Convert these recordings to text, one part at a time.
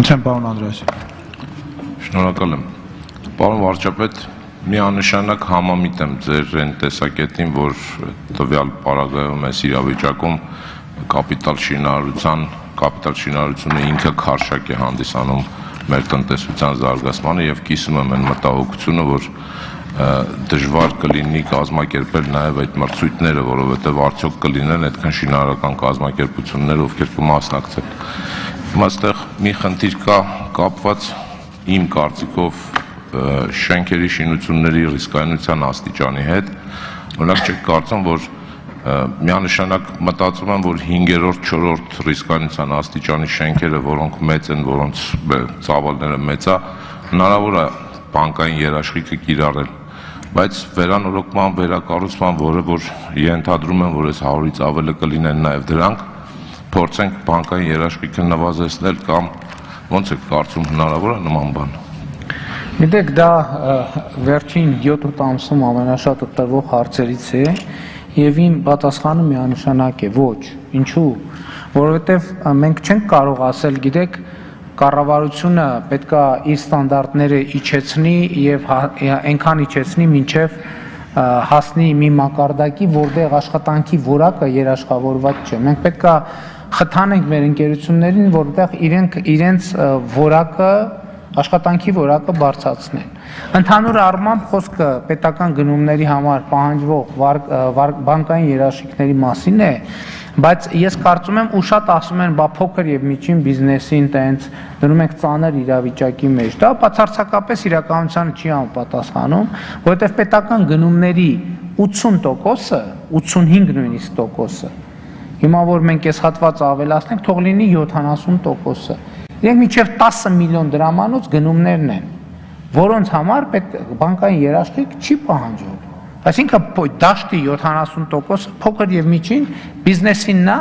Խնդրեմ պարոն Անդրեասյան։ Շնորհակալ եմ։ Պարոն վարչապետ, միանշանակ համամիտ եմ ձեր այն տեսակետին, որ տվյալ պարագայում այս իրավիճակում կապիտալ շինարարությունը ինքը քարշակ է հանդիսանում մեր տնտեսության զարգացմանը եւ կիսում եմ այն մտահոգությունը, որ դժվար կլինի կազմակերպել նաև այդ մրցույթները, որովհետև արդյոք կլինեն այդքան շինարարական կազմակերպություններ, ովքեր կմասնակցեն։ Այստեղ մի խնդիր կա կապված իմ կարծիքով շենքերի շինությունների ռիսկայնության աստիճանի հետ։ Օրինակ չեք կարծում, որ միանշանակ մտածում եմ, որ 5-րդ, 4-րդ ռիսկայնության աստիճանի շենքերը, որոնք մեծ են, որոնց ծավալները մեծ է, հնարավոր է բանկային երաշխիքը կիրառել, բայց վերանորոգման, վերակառուցման, որ ենթադրում եմ, որ այս 100-ից ավելի կլինեն նաև դրանք, փորձենք բանկային երաշխիքը նվազեցնել կամ ոնց եք կարծում հնարավոր է նման բան։ Գիտեք, դա վերջին 7-8 ամսում ամենաշատը տրվող հարցերից է եւ իմ պատասխանը միանշանակ է ոչ, ինչու, որովհետեւ մենք չենք կարող ասել, գիտեք, կառավարությունը պետքա իր ստանդարտները իջեցնի եւ այնքան իջեցնի, մինչեւ հասնի մի մակարդակի, որտեղ աշխատանքի որակը երաշխավորված չէ։ Մենք պետքա խթանենք մեր ընկերություններին, որտեղ իրենց որակը աշխատանքի որակը բարձրացնեն։ Ընդհանուր առմամբ խոսքը պետական գնումների համար պահանջվող բանկային երաշխիքների մասին է, բայց ես կարծում եմ ու շատ ասում են, բա փոքր եւ միջին բիզնեսին տենց դնում ենք ծանր իրավիճակի մեջ։ Դա բացարձակապես իրականությանը չի համապատասխանում, որովհետեւ պետական գնումների 80%-ը, 85 նույնիսկ տոկոսը, հիմա որ մենք այս հատվածը ավելացնենք, թող լինի 70%-ը։ Իրենք մինչև 10 միլիոն դրամանոց գնումներն են, որոնց համար բանկային երաշխիք չի պահանջվում։ Այսինքն դաշտի 70% փոքր եւ միջին բիզնեսինն է։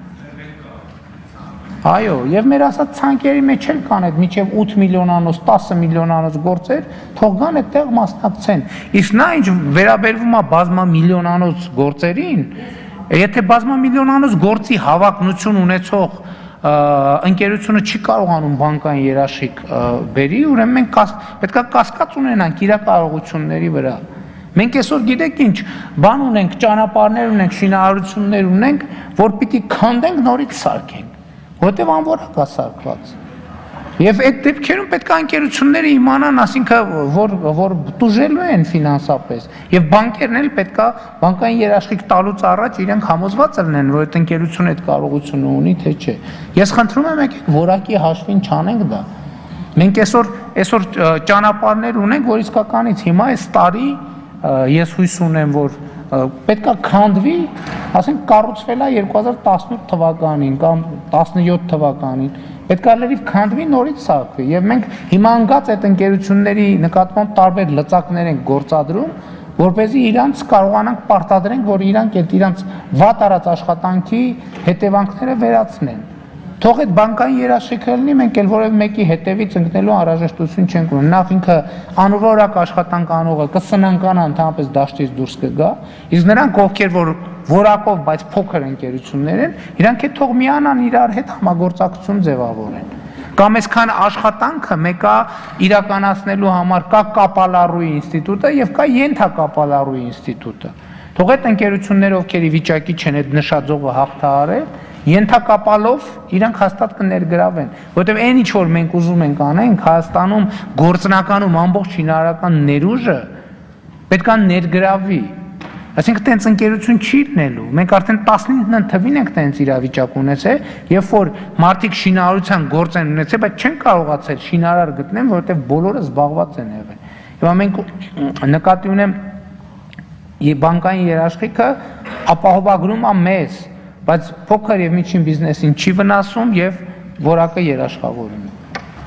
Այո, եւ մեր ասած ցանկերի մեջ էլ կան այդ մինչև 8 միլիոնանոց, 10 միլիոնանոց գործեր, թող գան այդտեղ մասնակցեն։ Իսկ նա ինչ վերաբերվում է բազմամիլիոնանոց գործերին, եթե բազմամիլիոնանոց գործի հավակնություն ունեցող ընկերությունը չի կարողանում բանկային երաշխիք բերի, ուրեմն մենք պետք է կասկած ունենանք իր կարողությունների վրա։ Մենք այսօր գիտեք ինչ, բան ունենք, ճանապարհներ ունենք, շինարարություններ ունենք, որ պիտի քանդենք, նորից սարքենք, որտեղ անորակ է սարքված։ Եվ այդ դեպքերում պետք է ընկերությունները իմանան, ասինքն որ տուժելու են ֆինանսապես, եւ բանկերն էլ պետք է բանկային երաշխիք տալուց առաջ իրենք համոզված լինեն, որ այդ ընկերությունը այդ կարողությունը ունի, թե չէ։ Ես խնդրում եմ եկեք որակի հաշվին չանենք դա։ Մենք այսօր ճանապարհներ ունենք, որ իսկականից հիմա այս տարի ես հույս ունեմ, որ պետք է քանդվի, ասենք կառուցվել է 2018 թվականին կամ 17 թվականին, պետք է լրիվ քանդվի, նորից սարքվի, եւ մենք հիմա անգած այդ ընկերությունների նկատմամբ տարբեր լծակներ ենք գործադրում, որպեսզի իրանց կարողանանք պարտադրենք, որ իրանք այդ իրանց վատ արած աշխատանքի հետևանքները վերացնեն։ Թող այդ բանկային երաշխիքը լինի, մենք էլ որևէ մեկի հետևից ընկնելու անհրաժեշտություն չենք ունենա։ Նախ ինքը անորակ աշխատանք անողը կսնանկանա, ընդհանրապես դաշտից դուրս կգա, իսկ նրանք, ովքեր որ որակով, բայց փոքր ընկերություններ են, իրանք է թող միանան իրար հետ համագործակցություն ձևավորեն։ Կամ այսքան աշխատանքը մեկը իրականացնելու համար կա կապալառուի ինստիտուտը եւ կա ենթակապալառուի ինստիտուտը։ Թող այդ ընկերությունները, ովքեր ի վիճակի չեն այդ նշաձողը հաղթահարել, ենթակապալով իրանք հաստատ կներգրավեն, որովհետև այն ինչ որ մենք ուզում ենք անենք Հայաստանում գործնականում ամբողջ շինարարական ներուժը պետք է ներգրավի։ Այսինքն տենց ընկերություն չի լինելու։ Մենք արդեն 19 թվին ենք տենց իրավիճակ ունեցել, երբ որ մարդիկ շինարարության գործ են ունեցել, բայց չեն կարողացել շինարար գտնեն, որովհետև բոլորը զբաղված են եղել։ Հիմա մենք նկատի ունեմ բանկային երաշխիքը ապահովագրում է մեզ, բայց փոքր եւ միջին բիզնեսին չի վնասում եւ որակը երաշխավորում է։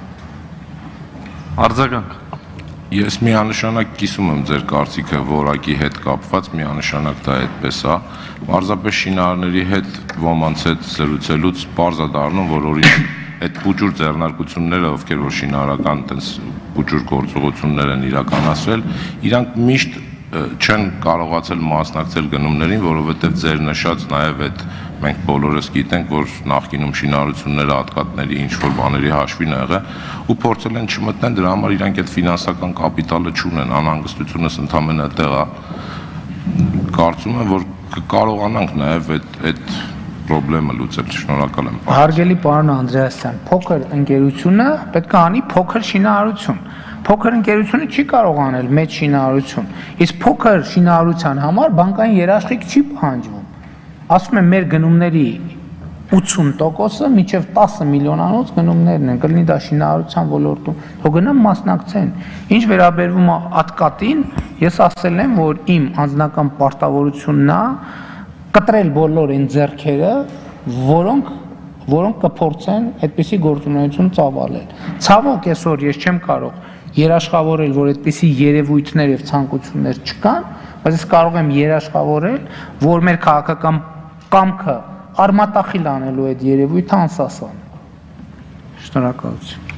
Արձագանք։ Ես միանշանակ կիսում եմ ձեր կարծիքը որակի հետ կապված, միանշանակ դա այդպես է։ Պարզապես շինարարների հետ ոմանց հետ զրուցելուց պարզ է դառնում, որ օրինակ այդ փուճուր ձեռնարկությունները, ովքեր որ շինարարական այդպես փուճուր գործողություններ են իրականացրել, իրանք միշտ չեն կարողացել մասնակցել գնումներին, որովհետև ձեր նշած նաև այդ մենք բոլորս գիտենք, որ նախկինում շինարարությունները հատկատների ինչ-որ բաների հաշվին ա եղել ու փորձել են չմտնեն, դրա համար իրանք այդ ֆինանսական կապիտալը չունեն, անհանգստությունս ընդամենը այդտեղ է։ Կարծում եմ, որ կկարողանանք նաև այդ պրոբլեմը լուծել։ Շնորհակալ եմ։ Հարգելի պարոն Անդրեասյան, փոքր ընկերությունը պետք է անի փոքր շինարարություն։ Փոքր ընկերությունը չի կարող անել մեծ շինարարություն։ Իսկ փոքր շինարարության համար բանկային երաշխիք չի պահանջվում։ Ասում եմ, մեր գնումների 80%-ը մինչև 10 միլիոնանոց գնումներն են, կլինի դա շինարարության ոլորտում, թող գնան մասնակցեն։ Ինչ վերաբերվում է ատկատին, ես ասել եմ, որ իմ անձնական պարտավորությունն է կտրել բոլոր այն ձեռքերը, որոնք կփորձեն այդպիսի գործունեություն ծավալել։ Ցավոք այսօր ես չեմ կարող երաշխավորել, որ այդպիսի երևույթներ եւ ցանկություններ չկան, բայց ես կարող եմ երաշխավորել, որ մեր քաղաքական կամքը արմատախիլ անելու այդ երևույթը անսասան։ Շնորհակալություն։